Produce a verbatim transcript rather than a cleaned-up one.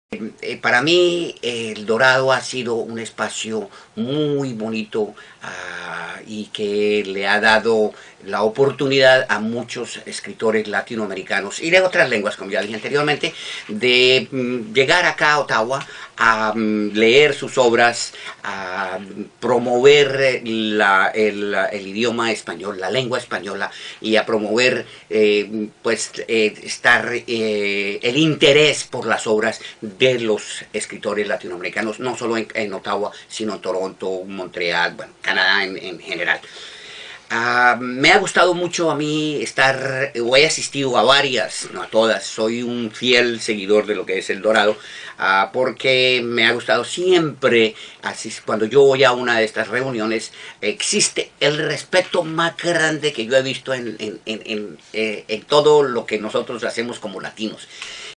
Eh, para mí eh, El Dorado ha sido un espacio muy bonito uh, y que le ha dado la oportunidad a muchos escritores latinoamericanos y de otras lenguas, como ya dije anteriormente, de mm, llegar acá a Ottawa a mm, leer sus obras, a promover la, el, el idioma español, la lengua española, y a promover eh, pues eh, estar eh, el interés por las obras de los escritores latinoamericanos, no solo en, en Ottawa, sino en Toronto, Montreal, bueno, Canadá en, en general. Uh, me ha gustado mucho a mí estar, o he asistido a varias, no a todas, soy un fiel seguidor de lo que es El Dorado, uh, porque me ha gustado siempre, así cuando yo voy a una de estas reuniones, existe el respeto más grande que yo he visto en, en, en, en, eh, en todo lo que nosotros hacemos como latinos.